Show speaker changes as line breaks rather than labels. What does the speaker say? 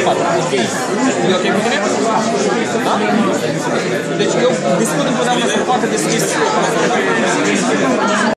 4. E ok cu tine? Da? Deci eu discut întotdeauna să poată deschis